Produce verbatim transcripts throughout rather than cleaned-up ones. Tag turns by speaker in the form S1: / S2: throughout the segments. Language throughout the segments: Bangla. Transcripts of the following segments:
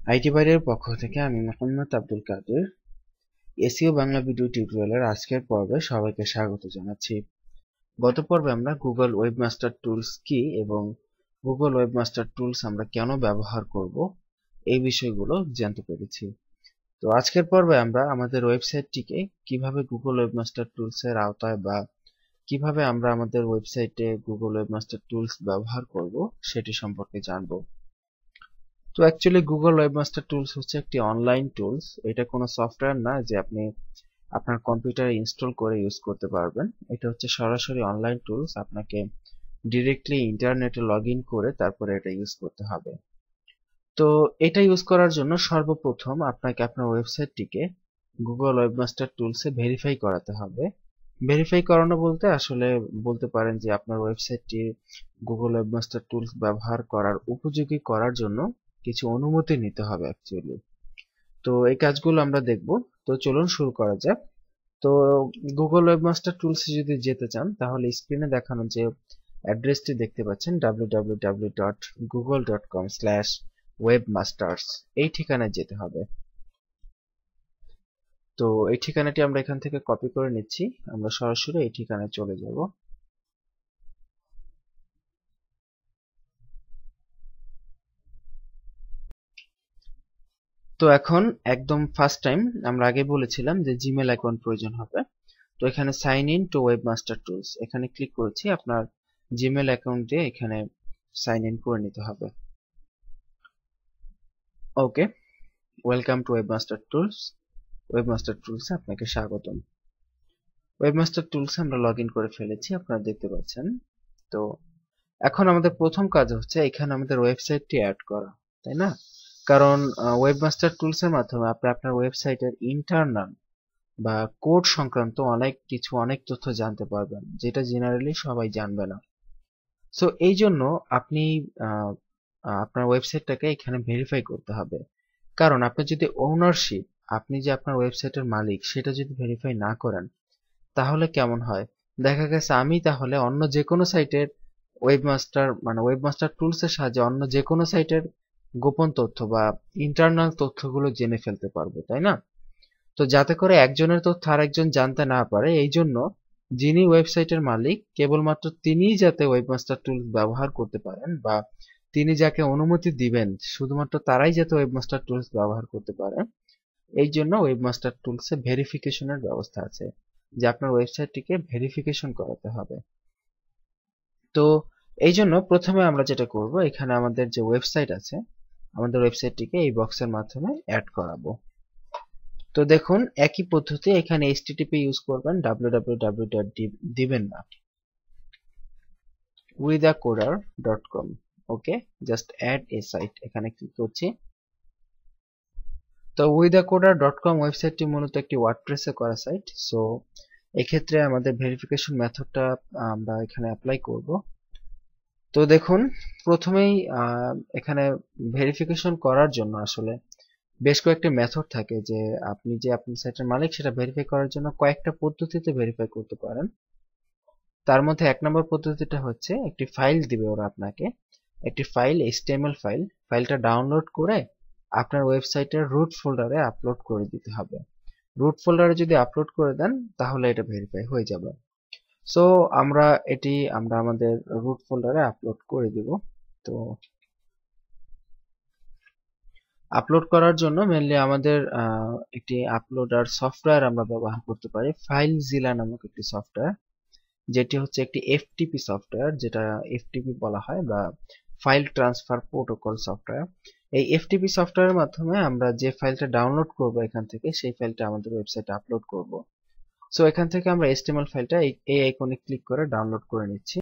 S1: আইটি বাইরের পক্ষ থেকে আমি মোহাম্মদ আব্দুল কাদের এসইও বাংলা ভিডিও টিউটোরিয়ালের আজকের পর্বে সবাইকে স্বাগত জানাচ্ছি। গত পর্বে আমরা গুগল ওয়েবমাস্টার টুলস কি এবং গুগল ওয়েবমাস্টার টুলস আমরা কেন ব্যবহার করব এই বিষয়গুলো জানতে পেরেছি। তো আজকের পর্বে আমরা আমাদের ওয়েবসাইটটিকে কিভাবে গুগল ওয়েবমাস্টার টুলস এর আওতায় বা কিভাবে আমরা আমাদের ওয়েবসাইটে গুগল ওয়েবমাস্টার টুলস ব্যবহার করব সেটি সম্পর্কে জানব। তো অ্যাকচুয়ালি গুগল ওয়েবমাস্টার টুলস হচ্ছে একটি অনলাইন টুলস। এটা কোনো সফটওয়্যার না যে আপনি আপনার কম্পিউটারে ইনস্টল করে ইউজ করতে পারবেন। এটা হচ্ছে সরাসরি অনলাইন টুলস, আপনাকে ডিরেক্টলি ইন্টারনেটে লগ ইন করে তারপরে এটা ইউজ করতে হবে। তো এটা ইউজ করার জন্য সর্বপ্রথম আপনাকে আপনার ওয়েবসাইটটিকে গুগল ওয়েবমাস্টার টুলসে ভেরিফাই করাতে হবে। ভেরিফাই করানো বলতে আসলে বলতে পারেন যে আপনার ওয়েবসাইটটি গুগল ওয়েবমাস্টার টুলস ব্যবহার করার উপযোগী করার জন্য কিছু অনুমতি নিতে হবে অ্যাকচুয়ালি। তো এই কাজগুলো আমরা দেখব। তো চলুন শুরু করা যাক। তো গুগল ওয়েবমাস্টার টুলস যদি যেতে চান তাহলে স্ক্রিনে দেখানো যে অ্যাড্রেসটি দেখতে পাচ্ছেন W W W dot Google dot com slash webmasters এই ঠিকানায় যেতে হবে। তো এই ঠিকানাটি আমরা এখান থেকে কপি করে নিচ্ছি, আমরা সরাসরি এই ঠিকানায় চলে যাব। তো এখন একদম ফার্স্ট টাইম আমরা আগে বলেছিলাম যে জিমেল অ্যাকাউন্ট প্রয়োজন হবে। তো এখানে sign in to webmaster tools এখানে ক্লিক করেছি, আপনার জিমেল অ্যাকাউন্ট দিয়ে এখানে সাইন ইন করে নিতে হবে। Okay, welcome to webmaster tools. Webmaster টুলসে আপনাকে স্বাগতম। ওয়েবমাস্টার টুলসে আমরা লগ ইন করে ফেলেছি, আপনারা দেখতে পাচ্ছেন। তো এখন আমাদের প্রথম কাজ হচ্ছে এখানে আমাদের ওয়েবসাইটটি অ্যাড করা, তাই না? কারণ ওয়েবমাস্টার টুলসের মাধ্যমে আপনি আপনার ওয়েবসাইটের ইন্টারনাল বা কোড সংক্রান্ত অনেক কিছু অনেক তথ্য জানতে পারবেন, যেটা জেনারেলি সবাই জানবে না। সো এই জন্য আপনি আপনার ওয়েবসাইটটাকে এখানে ভেরিফাই করতে হবে। কারণ আপনি যদি ওনারশিপ, আপনি যে আপনার ওয়েবসাইটের মালিক, সেটা যদি ভেরিফাই না করেন তাহলে কেমন হয়? দেখা গেছে আমি তাহলে অন্য যে কোনো সাইটের ওয়েবমাস্টার মানে ওয়েবমাস্টার টুলস এর সাহায্যে অন্য যে কোনো সাইটের গোপন তথ্য বা ইন্টারনাল তথ্যগুলো জেনে ফেলতে পারবো, তাই না? তো যাতে করে একজনের তথ্য আরেকজন জানতে না পারে, এই জন্য যিনি ওয়েবসাইটের মালিক কেবলমাত্র তিনিই যাতে ওয়েবমাস্টার টুলস ব্যবহার করতে পারেন বা তিনি যাকে অনুমতি দিবেন শুধুমাত্র তারাই যাতে ওয়েবমাস্টার টুলস ব্যবহার করতে পারে, এই জন্য ওয়েবমাস্টার টুলসে ভেরিফিকেশনের ব্যবস্থা আছে যে আপনার ওয়েবসাইটটিকে ভেরিফিকেশন করাতে হবে। তো এই জন্য প্রথমে আমরা যেটা করব, এখানে আমাদের যে ওয়েবসাইট আছে আমাদের ওয়েবসাইটটিকে এই বক্সের মাধ্যমে অ্যাড করাবো। তো দেখুন একই পদ্ধতি, এখানে এইচটিটিপি ইউজ করবেন, ডাব্লিউ ডাব্লিউ ডাব্লিউ ডট দিবেন না, withacoder dot com. Okay, just add a site এখানে ক্লিক করছি। তো উইদাকোডার ডট কম ওয়েবসাইটটি মূলত একটি ওয়ার্ডপ্রেসে করা সাইট। সো এক্ষেত্রে আমাদের ভেরিফিকেশন মেথডটা আমরা এখানে অ্যাপ্লাই করব। তো দেখুন প্রথমেই এখানে ভেরিফিকেশন করার জন্য আসলে বেশ কয়েকটি মেথড থাকে, যে আপনি যে আপনার সাইটের মালিক সেটা ভেরিফাই করার জন্য কয়েকটা পদ্ধতিতে ভেরিফাই করতে পারেন। তার মধ্যে এক নম্বর পদ্ধতিটা হচ্ছে একটি ফাইল দিবে ওরা আপনাকে, একটি ফাইল এইচটিএমএল ফাইল, ফাইলটা ডাউনলোড করে আপনার ওয়েবসাইটের রুট ফোল্ডারে আপলোড করে দিতে হবে। রুট ফোল্ডারে যদি আপলোড করে দেন তাহলে এটা ভেরিফাই হয়ে যাবে। সো আমরা এটি আমরা আমাদের রুট ফোল্ডারে আপলোড করে দিব। তো আপলোড করার জন্য মেনলি আমাদের একটি আপলোডার সফটওয়্যার আমরা ব্যবহার করতে পারি, ফাইলজিলা নামক একটি সফটওয়্যার, যেটি হচ্ছে একটি এফটিপি সফটওয়্যার, যেটা এফটিপি বলা হয় বা ফাইল ট্রান্সফার প্রোটোকল সফটওয়্যার। এই এফটিপি সফটওয়্যারের মাধ্যমে আমরা যে ফাইলটা ডাউনলোড করব এখান থেকে, সেই ফাইলটা আমাদের ওয়েবসাইটে আপলোড করব। সো এখান থেকে আমরা এইচটিএমএল ফাইলটা এই আইকনে ক্লিক করে ডাউনলোড করে নিচ্ছি।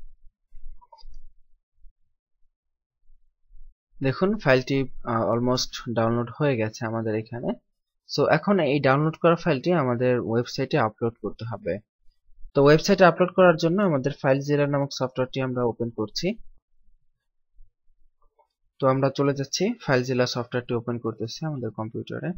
S1: দেখুন ফাইলটি অলমোস্ট ডাউনলোড হয়ে গেছে আমাদের এখানে। সো এখন এই ডাউনলোড করা ফাইলটি আমাদের ওয়েবসাইটে আপলোড করতে হবে। তো ওয়েবসাইটে আপলোড করার জন্য আমাদের ফাইলজিলা নামক সফটওয়্যারটি আমরা ওপেন করছি। তো আমরা চলে যাচ্ছি ফাইলজিলা সফটওয়্যারটি ওপেন করতেছি আমাদের কম্পিউটারে।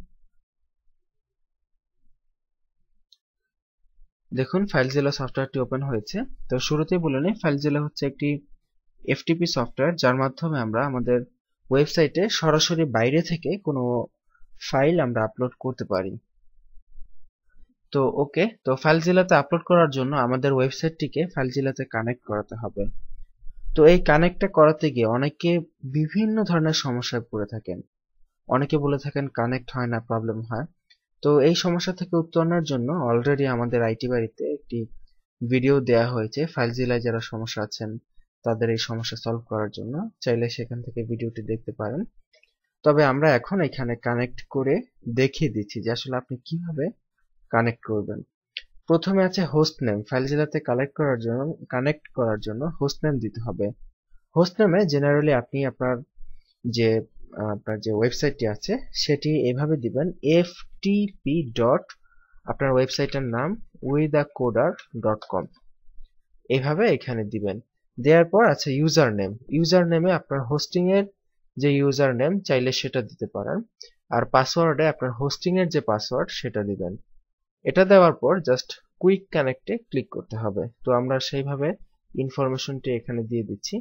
S1: দেখুন ফাইলজিলা সফটওয়্যারটি ওপেন হয়েছে। তো শুরুতেই বলে নিই, ফাইলজিলা হচ্ছে একটি এফটিপি সফটওয়্যার যার মাধ্যমে আমরা আমাদের ওয়েবসাইটে সরাসরি বাইরে থেকে কোনো ফাইল আমরা আপলোড করতে পারি। তো ওকে, তো ফাইলজিলাতে আপলোড করার জন্য আমাদের ওয়েবসাইটটিকে ফাইলজিলাতে কানেক্ট করাতে হবে। তো এই কানেক্টটা করাতে গিয়ে অনেকে বিভিন্ন ধরনের সমস্যায় পড়ে থাকেন। অনেকে বলে থাকেন কানেক্ট হয় না, প্রবলেম হয়। তো এই সমস্যা থেকে উত্তরণের জন্য অলরেডি আমাদের আইটি বাড়িতে একটি ভিডিও দেয়া হয়েছে ফাইলজিলায় যারা সমস্যা আছেন তাদের এই সমস্যা সলভ করার জন্য, চাইলে সেখান থেকে ভিডিওটি দেখতে পারেন। তবে আমরা এখন এখানে কানেক্ট করে দেখিয়ে দিচ্ছি যে আসলে আপনি কিভাবে কানেক্ট করবেন। প্রথমে আছে হোস্ট নেম। ফাইলজিলাতে কালেক্ট করার জন্য কানেক্ট করার জন্য হোস্ট নেম দিতে হবে। হোস্ট নেমে জেনারেলি আপনি আপনার যে আপনার যে ওয়েবসাইটটি আছে সেটি এভাবে দিবেন এফটিপি ডট আপনার ওয়েবসাইটের নাম উইদাকোডার ডট কম, এইভাবে এখানে দিবেন। দেওয়ার পর আছে ইউজার নেম। ইউজার নেমে আপনার হোস্টিং এর যে ইউজার নেম চাইলে সেটা দিতে পারেন, আর পাসওয়ার্ডে আপনার হোস্টিং এর যে পাসওয়ার্ড সেটা দিবেন। এটা দেওয়ার পর জাস্ট কুইক কানেক্টে ক্লিক করতে হবে। তো আমরা সেইভাবে ইনফরমেশনটি এখানে দিয়ে দিচ্ছি।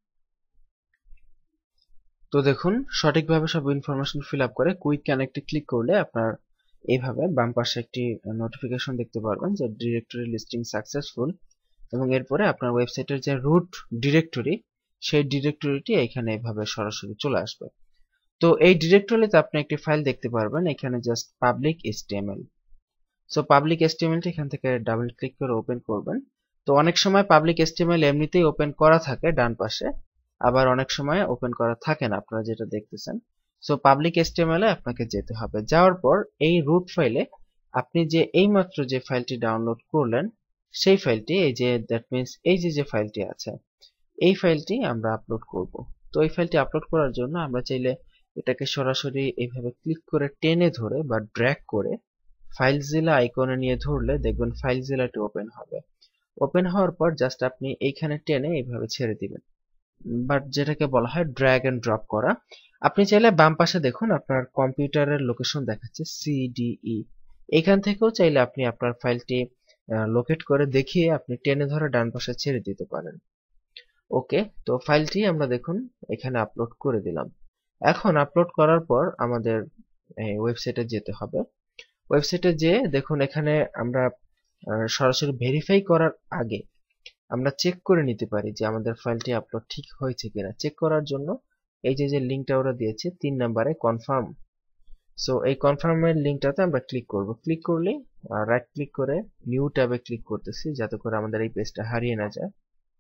S1: তো দেখুন সঠিকভাবে সব ইনফরমেশন ফিল আপ করে কুইক কানেক্টে ক্লিক করলে আপনার এইভাবে বাম পাশে একটি নোটিফিকেশন দেখতে পারবেন যে ডিরেক্টরি লিস্টিং সাকসেসফুল, এবং এরপরে আপনার ওয়েবসাইটের যে রুট ডিরেক্টরি সেই ডিরেক্টরিটি এখানে এইভাবে সরাসরি চলে আসবে। তো এই ডিরেক্টরিতে আপনি একটি ফাইল দেখতে পারবেন এখানে just public HTML. So public এইচটিএমএলটি এখান থেকে ডাবল ক্লিক করে ওপেন করবেন। তো অনেক সময় পাবলিক এইচটিএমএল এমনিতেই ওপেন করা থাকে ডান পাশে, আবার অনেক সময় ওপেন করা থাকে না, আপনারা যেটা দেখতেছেন। সো পাবলিক এইচটিএমএল এ আপনাকে যেতে হবে। যাওয়ার পর এই রুট ফাইলে আপনি যে এইমাত্র যে ফাইলটি ডাউনলোড করলেন সেই ফাইলটি, এই যে দ্যাট মিন্স এই যে যে ফাইলটি আছে এই ফাইলটি আমরা আপলোড করব। তো এই ফাইলটি আপলোড করার জন্য আমরা চাইলে এটাকে সরাসরি এইভাবে ক্লিক করে টেনে ধরে বা ড্র্যাগ করে ফাইলজিলা আইকনে নিয়ে ধরলে দেখবেন ফাইলজিলাটি ওপেন হবে। ওপেন হওয়ার পর জাস্ট আপনি এইখানে টেনে এইভাবে ছেড়ে দিবেন, বাট যেটাকে বলা হয় ড্র্যাগ এন্ড ড্রপ করা। আপনি চাইলে বাম পাশে দেখুন আপনার কম্পিউটারের লোকেশন দেখাচ্ছে সিডিই, এখান থেকেও চাইলে আপনি আপনার ফাইলটি লোকেট করে দেখিয়ে আপনি টেনে ধরে ডান পাশে ছেড়ে দিতে পারেন। ওকে, তো ফাইলটি আমরা দেখুন এখানে আপলোড করে দিলাম। এখন আপলোড করার পর আমাদের ওয়েবসাইটে যেতে হবে। ওয়েবসাইটে যেয়ে দেখুন এখানে আমরা সরাসরি ভেরিফাই করার আগে আমরা চেক করে নিতে পারি যে আমাদের ফাইলটি আপলোড ঠিক হয়েছে কিনা। চেক করার জন্য এই যে যে লিঙ্কটা ওরা দিয়েছে তিন নম্বরে কনফার্ম, সো এই কনফার্মের লিঙ্কটাতে আমরা ক্লিক করব। ক্লিক করলে রাইট ক্লিক করে নিউ ট্যাবে ক্লিক করতেছি যাতে করে আমাদের এই পেজটা হারিয়ে না যায়।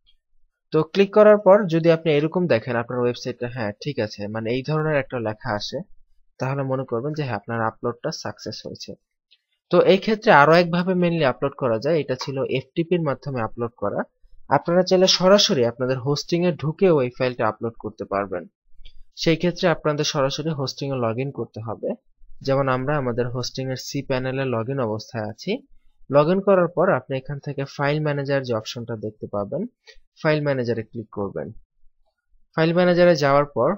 S1: তো ক্লিক করার পর যদি আপনি এরকম দেখেন আপনার ওয়েবসাইটটা হ্যাঁ ঠিক আছে, মানে এই ধরনের একটা লেখা আসে, তাহলে মনে করবেন যে হ্যাঁ আপনার আপলোডটা সাকসেস হয়েছে। তো এই ক্ষেত্রে আরো একভাবে মেইনলি আপলোড করা যায়, এটা ছিল এফটিপির মাধ্যমে আপলোড করা। আপনারা চাইলে সরাসরি আপনাদের হোস্টিং এ ঢুকেও এই ফাইলটা আপলোড করতে পারবেন। সেই ক্ষেত্রে আপনাদের সরাসরি হোস্টিং এ লগ ইন করতে হবে। যেমন আমরা আমাদের হোস্টিং এর সি প্যানেলে লগ ইন অবস্থায় আছি। লগ ইন করার পর আপনি এখান থেকে ফাইল ম্যানেজার যে অপশনটা দেখতে পাবেন, ফাইল ম্যানেজারে ক্লিক করবেন। ফাইল ম্যানেজারে যাওয়ার পর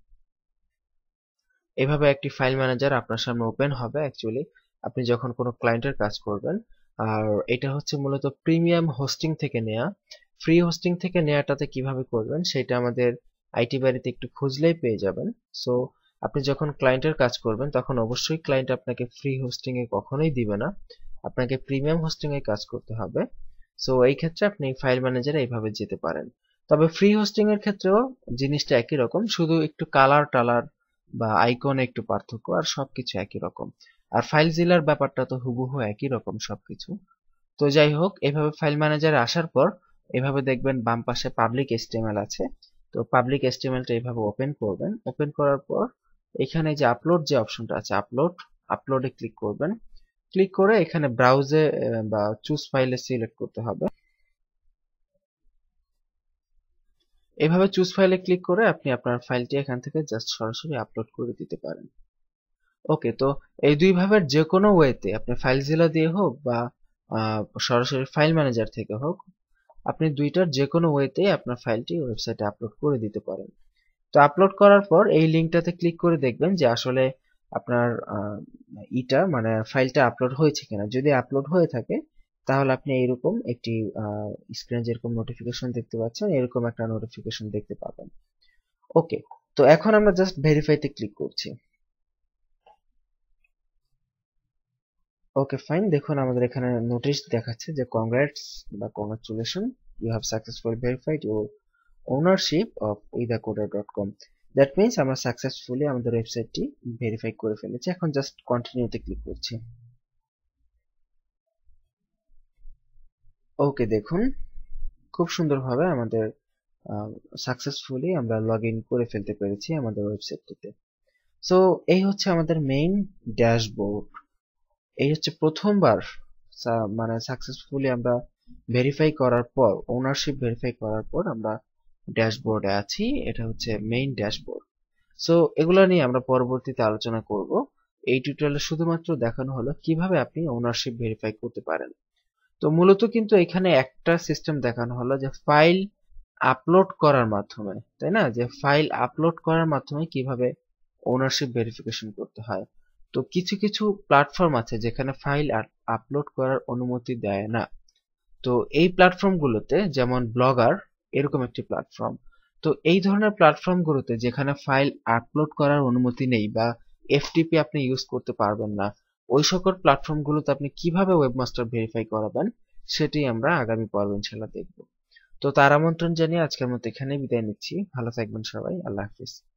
S1: এভাবে একটি ফাইল ম্যানেজার আপনার সামনে ওপেন হবে। অ্যাকচুয়ালি আপনি যখন কোনো ক্লায়েন্টের কাজ করবেন, আর এটা হচ্ছে মূলত প্রিমিয়াম হোস্টিং থেকে নেয়া। ফ্রি হোস্টিং থেকে নেয়াটাতে কিভাবে করবেন সেটা আমাদের আইটি বাড়িতে একটু খুঁজলেই পেয়ে যাবেন। সো আপনি যখন ক্লায়েন্টের কাজ করবেন তখন অবশ্যই ক্লায়েন্ট আপনাকে ফ্রি হোস্টিং এ কখনোই দিবে না, আপনাকে প্রিমিয়াম হোস্টিং এ কাজ করতে হবে। সো এই ক্ষেত্রে আপনি ফাইল ম্যানেজারে এইভাবে যেতে পারেন। তবে ফ্রি হোস্টিং এর ক্ষেত্রেও জিনিসটা একই রকম, শুধু একটু কালার টালার বা আইকনে একটু পার্থক্য, আর সবকিছু একই রকম। আর ফাইলজিলার ব্যাপারটা তো হুবহু একই রকম সবকিছু। তো যাই হোক, এভাবে ফাইল ম্যানেজারে আসার পর এভাবে দেখবেন বাম পাশে পাবলিক এইচটিএমএল আছে। তো পাবলিক এইচটিএমএলটা এইভাবে ওপেন করবেন। ওপেন করার পর এখানে যে আপলোড যে অপশনটা আছে আপলোড, আপলোডে ক্লিক করবেন। ক্লিক করে এখানে ব্রাউজে বা চুজ ফাইলে সিলেক্ট করতে হবে। এভাবে চুজ ফাইলে ক্লিক করে আপনি আপনার ফাইলটি এখান থেকে জাস্ট সরাসরি আপলোড করে দিতে পারেন। ওকে, তো এই দুই ভাবের যে কোনো ওয়েতে আপনি ফাইলজিলা দিয়ে হোক বা সরাসরি ফাইল ম্যানেজার থেকে হোক, আপনি দুইটার যে কোনো ওয়েতে আপনার ফাইলটি ওয়েবসাইটে আপলোড করে দিতে পারেন। তো আপলোড করার পর এই লিঙ্কটাতে ক্লিক করে দেখবেন যে আসলে আপনার ইটা মানে ফাইলটা আপলোড হয়েছে কিনা। যদি আপলোড হয়ে থাকে তাহলে আপনি এইরকম একটি স্ক্রিনে যেরকম নোটিফিকেশন দেখতে পাচ্ছেন এরকম একটা নোটিফিকেশন দেখতে পাবেন। ওকে, তো এখন আমরা জাস্ট ভেরিফাইতে ক্লিক করছি। ওকে ফাইন, দেখুন আমাদের এখানে নোটিশ দেখাচ্ছে যে কংগ্রাটস বা congratulation, you have successfully verified your ownership of withacoda dot com. That means আমরা সাকসেসফুলি আমাদের ওয়েবসাইটটি ভেরিফাই করে ফেলেছি। এখন জাস্ট কন্টিনিউতে ক্লিক করছি। ওকে, দেখুন খুব সুন্দরভাবে আমাদের সাকসেসফুলি আমরা লগ ইন করে ফেলতে পেরেছি আমাদের ওয়েবসাইটটিতে। সো এই হচ্ছে আমাদের মেইন ড্যাশবোর্ড। এই হচ্ছে প্রথমবার মানে সাকসেসফুলি আমরা ভেরিফাই করার পর, ওনারশিপ ভেরিফাই করার পর আমরা ড্যাশবোর্ডে আছি। এটা হচ্ছে মেইন ড্যাশবোর্ড। সো এগুলো নিয়ে আমরা পরবর্তীতে আলোচনা করব। এই টিউটোরিয়ালে শুধুমাত্র দেখানো হলো কিভাবে আপনি ওনারশিপ ভেরিফাই করতে পারেন। তো মূলত কিন্তু এখানে একটা সিস্টেম দেখানো হলো যে ফাইল আপলোড করার মাধ্যমে, তাই না, যে ফাইল আপলোড করার মাধ্যমে কিভাবে ওনারশিপ ভেরিফিকেশন করতে হয়। তো কিছু কিছু প্ল্যাটফর্ম আছে যেখানে ফাইল আপলোড করার অনুমতি দেয় না। তো এই প্ল্যাটফর্মগুলোতে, যেমন ব্লগার এরকম একটি প্ল্যাটফর্ম, তো এই ধরনের প্ল্যাটফর্মগুলোতে যেখানে ফাইল আপলোড করার অনুমতি নেই বা এফটিপি আপনি ইউজ করতে পারবেন না, ওই সকল প্ল্যাটফর্মগুলোতে আপনি কিভাবে ওয়েবমাস্টার ভেরিফাই করাবেন সেটি আমরা আগামী পর্বে ইনশাআল্লাহ দেখব। তো তার আমন্ত্রণ জানিয়ে আজকের মতো এখানেই বিদায় নিচ্ছি। ভালো থাকবেন সবাই, আল্লাহ হাফিজ।